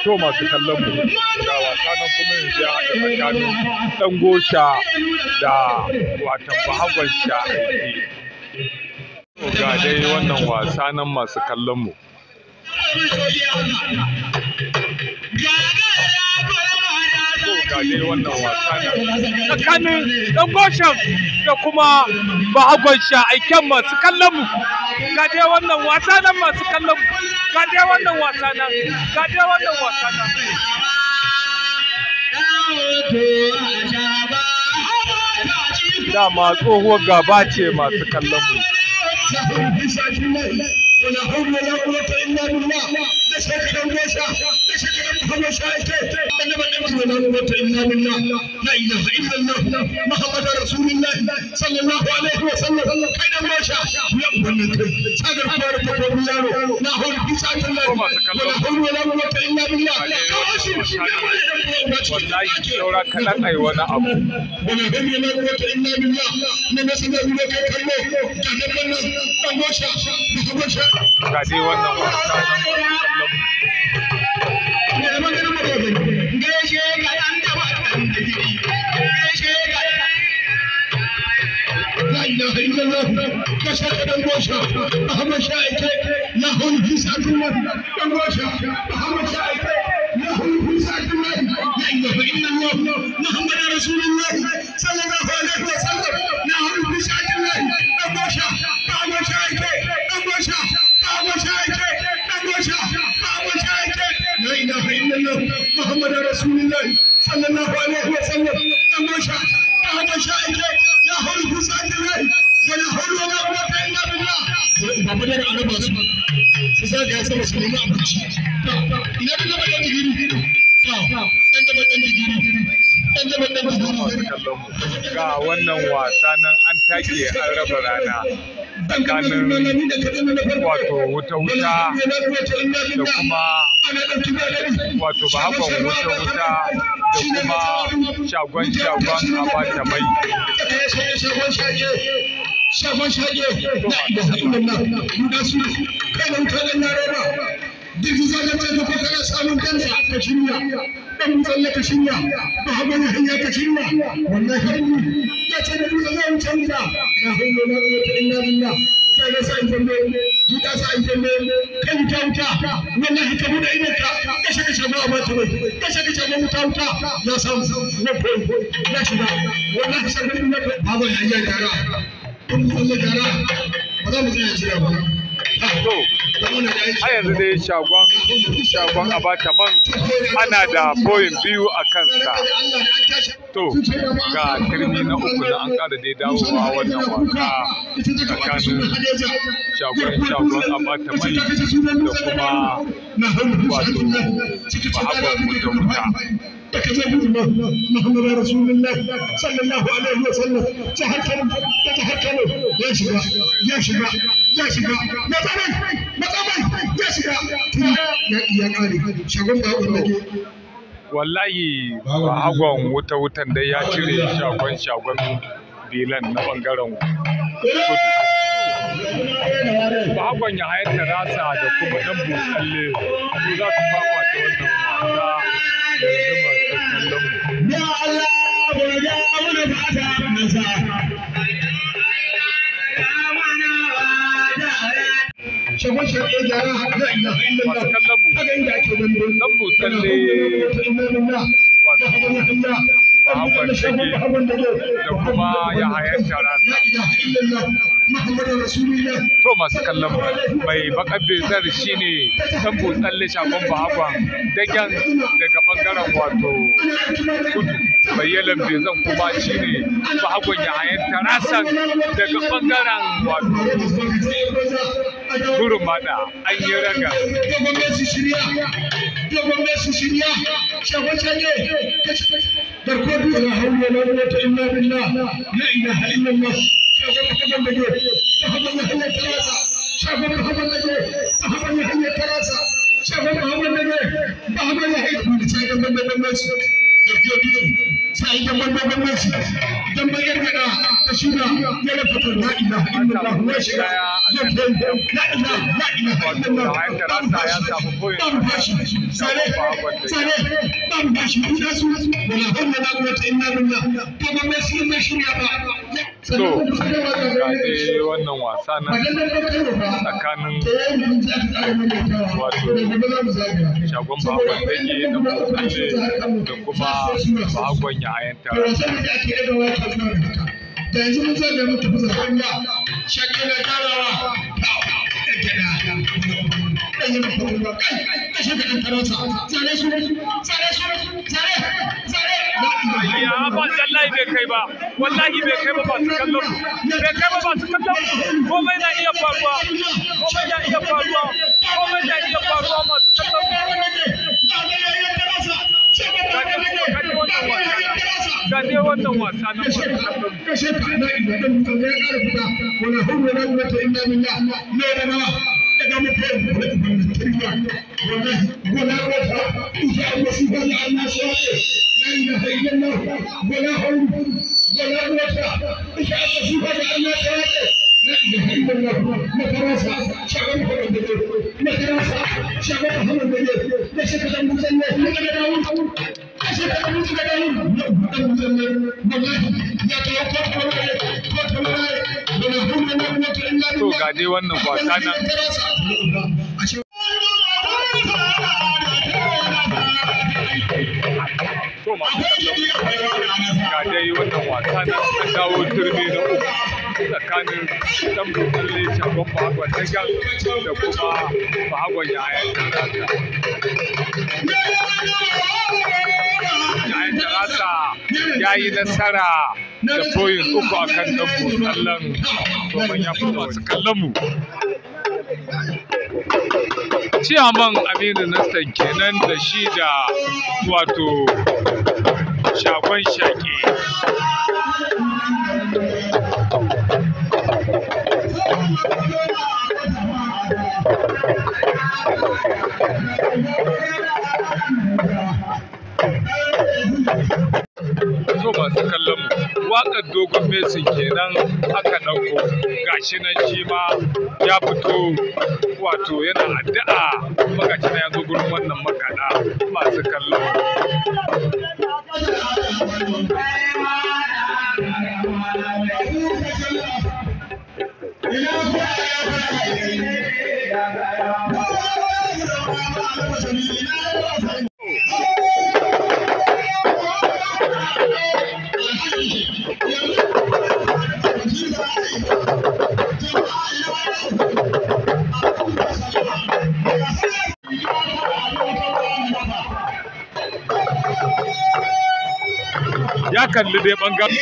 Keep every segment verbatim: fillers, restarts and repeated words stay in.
to masu kallon mu ga wasa nan kuma yanzu ya haɗa tsakanin ɗan gosha da watan bahagon sha aiki. Ga dai wannan wasa nan masu kallon mu. Ga dai wannan wasa nan tsakanin ɗan goshan da kuma bahagon sha aiken masu kallon mu. Ga dai wannan wasa nan masu kallon mu. Ga dai wannan wasa nan. Ga dai wannan wasa nan. Dama tsohuwar gaba ce masu kallon mu. ولا حول ولا قوة إلا بالله لا شك لهم موسى لا شك لهم محمد شاهد إنما النعمة ولا قوة إلا بالله لا إله إلا الله محمد رسول الله صلى الله عليه وسلم كين موسى يقبل سادر حمار تقول لا حول في ساعة الله ولا حول ولا قوة إلا بالله والله يورا كلام أي ولا أبو ولا حول ولا قوة إلا بالله من سيدنا لك كله جهنم موسى محمد ga dai wannan wasa لا إله إلا الله كشك دنگوشا محمد شاهد له الحساب الله دنگوشا محمد شاهد له الحساب الله لا إله إلا الله محمد رسول الله صلى الله عليه وسلم له الحساب الله دنگوشا محمد شاهد دنگوشا محمد شاهد دنگوشا محمد شاهد لا إله إلا الله محمد رسول الله صلى الله عليه وسلم دنگوشا محمد شاهد له الحساب الله ولا حول ولا قوة إلا بالله. بابا ده أنا بس سيسا جالس مسلمين أبوش. إنا بنا بدن تجيري. أنت بدن تجيري. أنت بدن تجيري. Ga wannan wasa nan an take an raba rana tsakanin wato wuta-wuta da kuma wato bahagon wuta-wuta da kuma shagon-shagon abata mai. Shagon shage la ilaha illallah guda su kai da wutar nan roba girgiza da ta tafi kana samun kansa ka shirya dan mutsalle ka shirya ba hagan hanya ka shirya wallahi ya ce da dole zai wuce gida la hawla wala quwwata illa billah sai da sai tambe guda sai tambe kai wuta wuta wallahi ka bude idan ka kashe kashe ba ba ta bai kashe kashe ba wuta wuta ya samu wabo ya shiga wallahi sai da ba hagan hanya gara kun tsalle gara ba za mu tsaya jira ba. To, a yanzu dai shagon shagon abata man ana da boyin biyu a kansa. To, ga turmi na uku da an ƙara dai dawowa wannan wasa tsakanin shagon shagon abata mai da kuma wato bahagon wuta-wuta. محمد رسول الله صلى الله عليه وسلم تحكم تتحكم يا شباب يا شباب يا شباب يا طبعا يا طبعا يا شباب يا يا قاري شغل بابا النبي wallahi bahagon wuta-wutan dai ya cire shagon shagon bilan na bangaren kudu. Bahagon ya hayar da rasa da kuma dan busalle su za su fafata wannan wasa. Ya Allah, gobe wani fata nasa. Shagon shagon gyara la ilaha illallah. Haka inda ake dambe. Dan busalle wato bahagon shage da kuma ya hayar da rasa. To masu kallon mai bakar bezar shine dan butsalle shagon bahagon dagen daga bangaren wato kudu mai yalan bezan kuma shine bahagon ya hayar tarasan daga bangaren wato gurmada an yi raga. dogon Messi shirya shagon shage garkuwar biyu la hawla wala quwwata illa billah la ilaha illallah shagon shagon da ke shagon ya hanyar tarasa shagon shagon da ke shagon ya hanyar tarasa shagon shagon da ke shagon ya hanyar shagon da ke sai da wannan gwamnati dan bayar da ta shiga ya rafa la ilaha illallah wa shiga ya kai la ilaha la ilaha illallah Tarasa ya samu koyin sare sare ban bashi da su wala hawla la quwwata illa billah to ba mai shi mai shirya ba to ga dai wannan wasa nan tsakanin wato shagon bakon dage da motsalle da kuma bakon yayan Tarasa da yanzu mun zan da mutu bisa hanya shakka na tarawa ya ba wallahi bai kai ba wallahi bai kai ba ba su kallon bai kai ba ba su kallon komai na iya faruwa komai na iya faruwa komai na iya faruwa masu kallon ga dai wannan wasa na masu kallon kashe ka na idan mutum ya ƙara fita wala hawla wala quwwata illa billah ne da nawa daga mutum da wannan tariya wallahi wala wata insha Allah subhanahu Allah shaye la ilaha illallah wala hawla wala quwwata insha Allah subhanahu Allah shaye la ilaha illallah makarasa shagon Muhammad da makarasa shagon Muhammad da da shaka da musalli ne da dawo kashe ka mutu da dawo da musalli wallahi ya tawakkal to ga dai wannan wasa nan to masu kallon ga dai wannan wasa nan an dawo turmi na uku tsakanin dan motsalle shagon bahagwan dagan da kuma bahagwan yayan Tarasa yayan Tarasa ya yi nasara da koyin uku a kan dan motsallen domin ya fi masu kallon mu Ciyaman Aminu Nastan kenan da shi da wato shagon shaƙe to masu kallon mu waƙar dogon mesin kenan aka ɗauko gashi nan shi ma ya fito wato yana addu'a magaci na ya zo gurin wannan makaɗa masu kallon ya kalli dai bangaren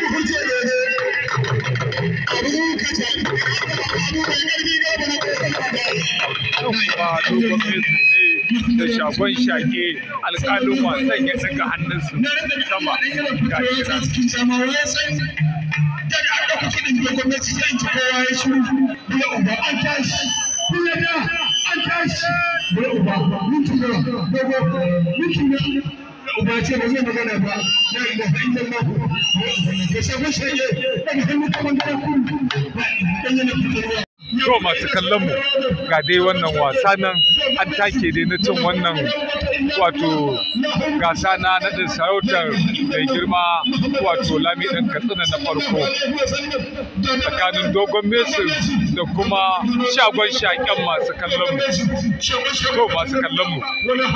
ba dogon mesu ne da shagon shaƙe alƙalin wasan ya daga hannunsu sama ga shi daga an ɗauka kiɗin da gwamnati sai in ci kowa ya shiru bula uba an tashi bula da an tashi bula uba minti na dogo minti na uba ce ba zai magana ba la ilaha illallah ga shagon shaƙe daga hannu ta bangaren kudu dan yana fitarwa to masu kallon mu ga dai wannan wasa nan an take dai na cin wannan wato gasa na naɗin sarautar mai girma wato lami ɗin katsina na farko tsakanin dogon mesu da kuma shagon shaƙen masu kallon mu to masu kallon mu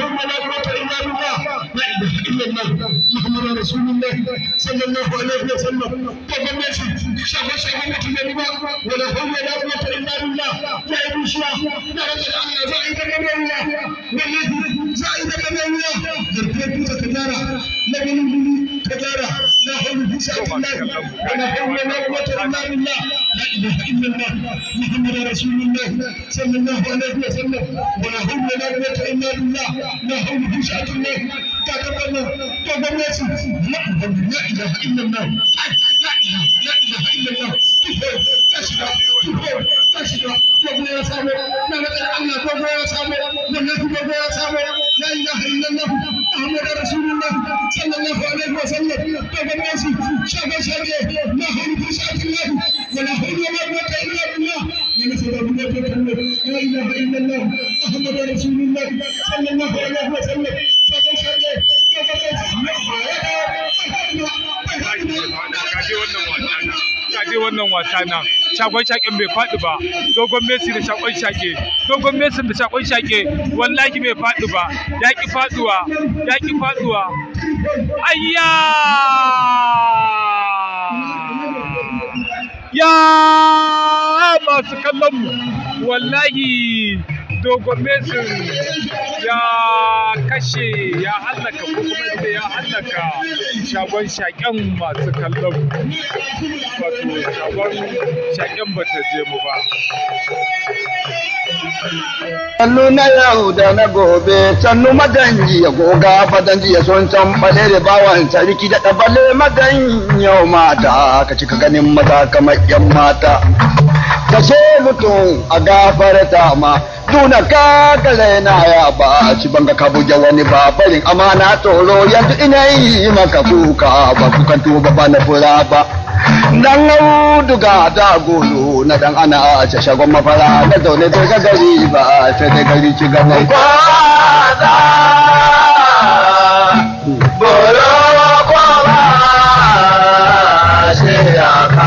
لا حول في سعة الله ولا حول ولا قوة إلا بالله لا إله إلا الله محمد رسول الله صلى الله عليه وسلم ولا حول ولا قوة إلا بالله لا حول في سعة الله كتب الله كتب الله لا إله إلا الله wannan wasa na shagon shaken bai faɗi ba dogon Messi da shagon shake dogon Messi da shagon shake wallahi bai faɗi ba ya ki faduwa ya ki faduwa ayya ya masu kallon mu wallahi dogon Messi ya kashe ya hallaka ko kuma ya hallaka shagon shaken masu kallon wato shagon shaken bata je mu ba. Sannu na yau da na gobe sannu maganji ya goga fadanji ya son can bale da bawan sarki da ɗabale magan yau mata ka cika ganin maza kamar yan mata kashe mutum a gafarta ma tuna ka kale na ya ba ci banga ka buja wani ba farin amana tsoro yanzu ina yi maka kuka ba kukan tuba ba na fura ba dan auduga da golo na dan ana a shagon mafara na zaune da ga gari ba sai da gari ci gaban kwaza bolo kwaba sai aka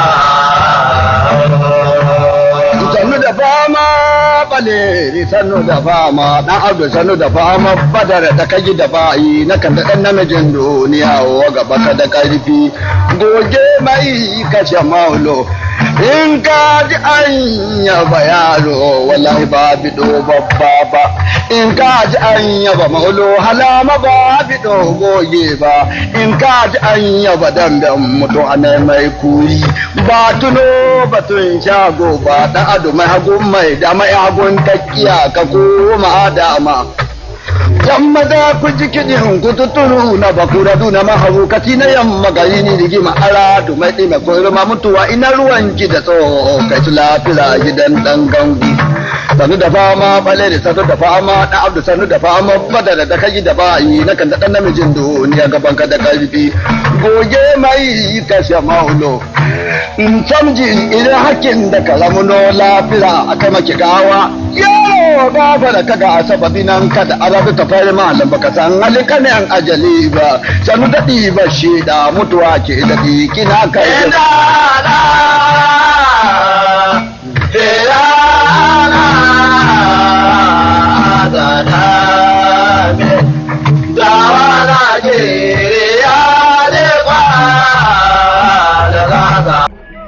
sannu da fama bale sannu da fama dan abdu sannu da fama badar da kaji da bayi na kan da dan namijin duniya wa gaba ka da karfi goge mai kashe maulo in ka ji an yaba yaro wallahi ba bido babba ba in ka ji an yaba maulo halama ba bido goge ba in ka ji an yaba damben mutu ana mai kuri ba tuno batun shago ba dan ado mai hagun mai da mai hagun takkiya ka koma dama yamma da ku ji kiɗin ku tuturu na bakura duna mahaukati na yamma gari ni rigima ara du mai ɗime ko ma mutuwa ina ruwan ki da tsoho kai su lafiya gidan ɗan gangu sanu da fama bale da sanu da fama ɗan abdu sanu da fama badara da kai da bayi na kan da ɗan namijin duniya gaban ka da ƙarfi goge mai kashe maulo in samji idan hakkin da kalamuno lafiya aka maki gawa yaro ba da kaga asababi nan kada arabu ta fara malam baka san halika ne an ajali ba sanu dadi ba shi da mutuwa ke dadi kina kai da da da da da da wala ke ya de ba da da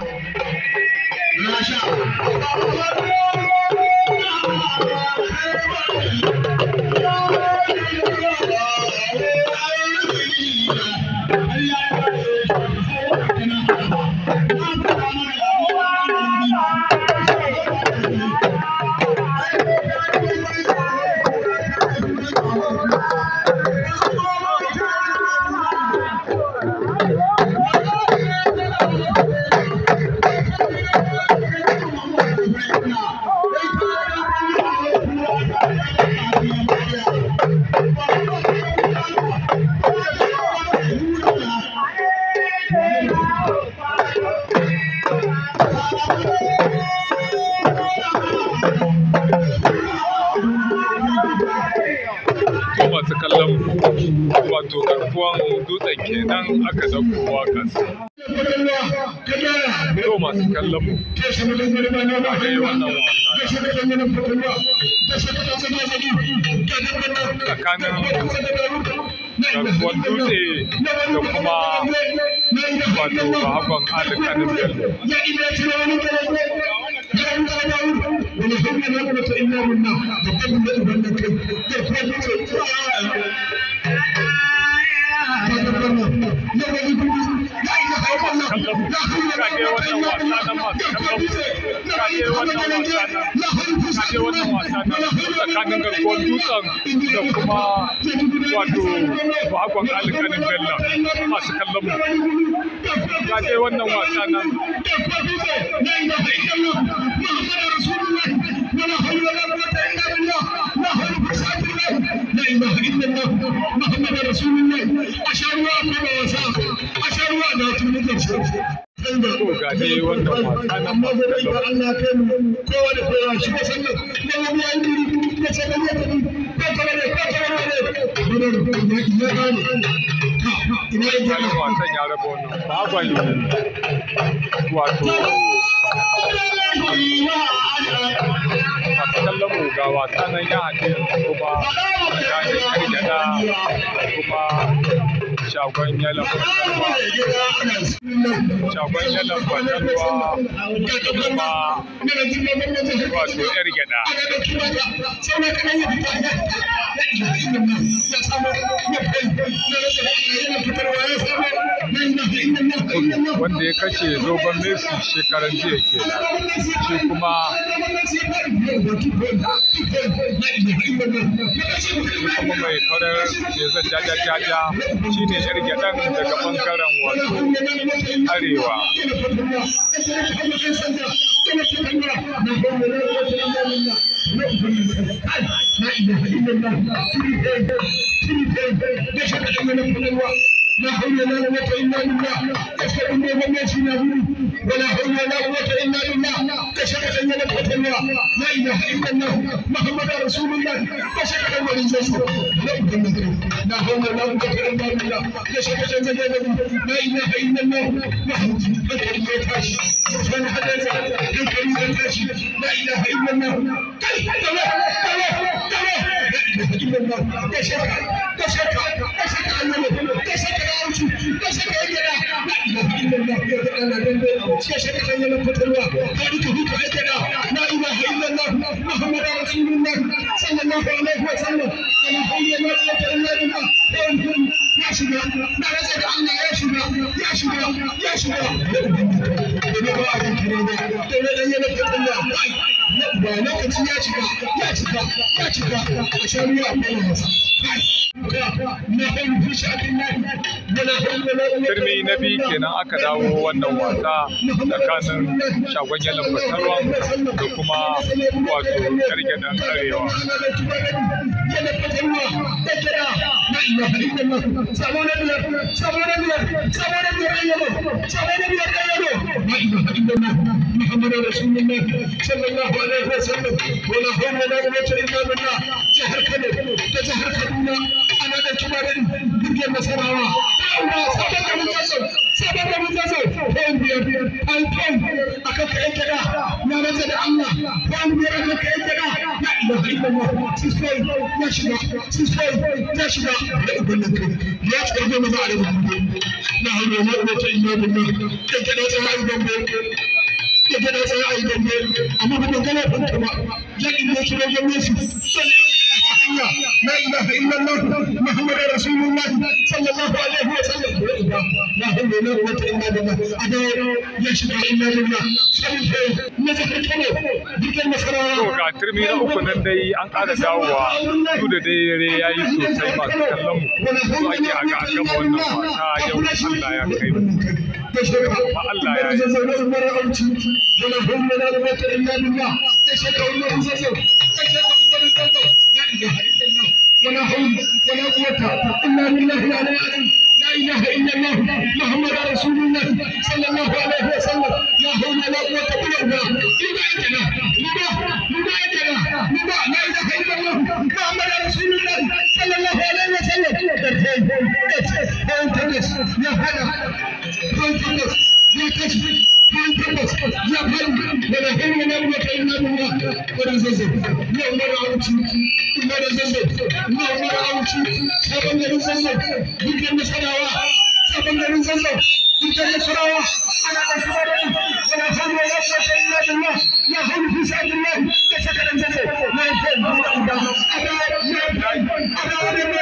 masu kallon wato garkuwan dutsen kenan aka dauko wakas to masu kallon mu wannan tsakanin garkuwan dutse da kuma wato bahagon alikanin bello kage wannan wasa na masu kallon kage wannan wasa na kaje wannan wasa na tsakanin garkuwar dutsen da kuma wato bakon alƙalin Bello masu kallon mu kaje wannan wasa nan to ga dai wannan wasa nan masu kallon kowa da kowa shi da sannan da wani yayi da ce da ne ko kare ne ko kare ne ya gane ina yake wannan wasan ya raba wannan baban wato masu kallon mu ga wasa nan ya haɗe kuma tsakanin kargada kuma shagon yalan fatalwa shagon yalan fatalwa da kuma wato yar gyada wanda ya kashe dogon Messi shekaran jiya kenan shi kuma kuma mai farar jezan jaja-jaja shi ne yar gyaɗan daga ɓangaren wato arewa لا حول ولا قوة إلا بالله أشهد أن محمدا رسول الله ولا حول ولا قوة إلا بالله أشهد أن محمدا الله لا إله إلا الله محمد رسول الله أشهد أن محمدا رسول الله لا حول ولا قوة إلا بالله أشهد أن محمدا لا إله إلا الله محمد رسول الله لا إله إلا الله إلا الله كشك كشك كشك أنه كشك أوشي كشك أجرا لا إله إلا الله يا الله كشك أنه فتوى هذه كهوك أجرا لا إله إلا الله محمد رسول الله صلى الله عليه وسلم ولا حول ولا قوة إلا بالله يا شباب لا رزق الله يا شباب يا شباب يا شباب ba lokaci ya cika ya cika ya cika a shan ruwa a masa turmi na biyu kenan aka dawo wannan wasa tsakanin shagon yalan fatalwa da kuma wato kargedan arewa محمد رسول الله صلى الله عليه وسلم ولا حول ولا قوة إلا بالله جهر كذب تجهر كذبنا أنا دكتورين برجع مسراوا الله سبحانه وتعالى سبحانه وتعالى فين بير فين فين أكاك إنتنا يا رجال الله فين بير أكاك إنتنا لا إله إلا الله سيسوي يا شباب سيسوي يا شباب لا أبلغ يا شباب ما بعرف لا حول ولا قوة إلا بالله إنتنا جهر كذب ya gada sai ai dambe amma ba da gane fanta ba ya inda shi da dambe shi la ilaha illallah muhammadur rasulullah sallallahu alaihi wa sallam la hawla wala quwwata illa billah ada ya shi da inna lillahi sai ne zaka kane dukkan masarawa to ga turmi na uku nan dai an ƙara dawowa su da dai yare yayi sosai masu kallon mu su ake a ga gama wannan wasa yau Allah ya kai mu kuma Allah ya yi ولا حول ولا قوة إلا بالله أشهد أن لا إله إلا الله لا إله إلا الله ولا حول ولا قوة إلا بالله العلي العظيم لا إله إلا الله محمد رسول الله صلى الله عليه وسلم لا حول ولا قوة إلا بالله إلا إجنا لما لما إجنا لما لا إله إلا الله محمد رسول الله صلى الله عليه وسلم ترفين فين تنس يا هلا فين تنس يا كشف فانتبس يا بل ولا هم من أمك إلا بالله ورززه لا مرة أوتي لا رززه لا مرة أوتي سبب رززه بيجي مسراوا سبب رززه بيجي مسراوا أنا أسمع ولا هم ولا قوة إلا بالله لا هم في سبيل الله تشكر رززه لا يفهم ولا إله أنا أنا أنا أنا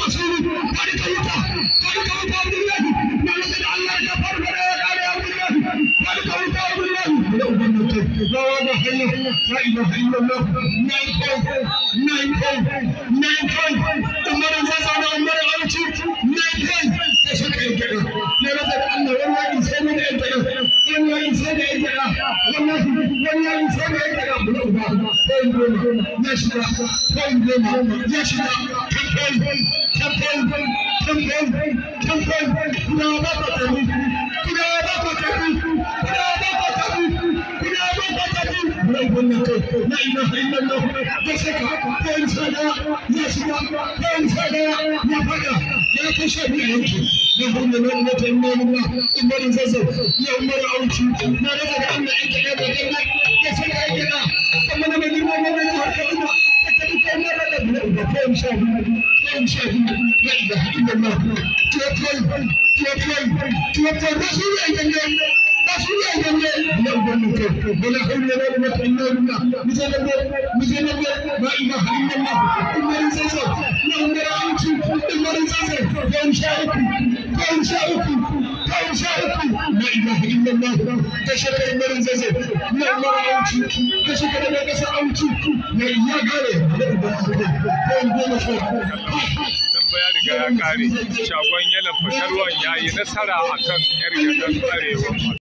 أنا barka wuta wallahi da ubannin kai gawa ga hanya la ilaha illallah nine five nine five nine five umar zaza na umar auci nine five da shaka yake ne rasa Allah wallahi sai mun da yake wallahi sai da yake wallahi wallahi sai da yake da uba kai goma ya shiga kai goma ya shiga kai kai kai kai kai kuna ba ka tabi kuna ba ka tabi kuna ba ka tabi kuna ba ka tabi mai wannan kai la ilaha illallah da shaka kai sada ya shiga kai sada ya fada ya kashe ni yanki da hunna na ummata imamullah umarin zazzau ya umar auci na daga da Allah yake da da da shaka yake da kuma na mai girma mai harka ina ta duka mara da da kai shahi kai shahi la ilaha illallah tuwafai tuwafai tuwafai ba su yi gande ba su yi gande ya ubannin kai wala hawla wala quwwata illa billah mizallabe mizallabe la ilaha illallah umarin zazzau na umar auci umarin zazzau kai shahi kai shahi kai shahi la ilaha illallah da shaka umarin zazzau na umar auci da shaka da kasa auci ya ya gare da ubannin kai kai goma sha ya riga ya kare shagon yalan fitarwan ya yi nasara akan yar gadon arewa.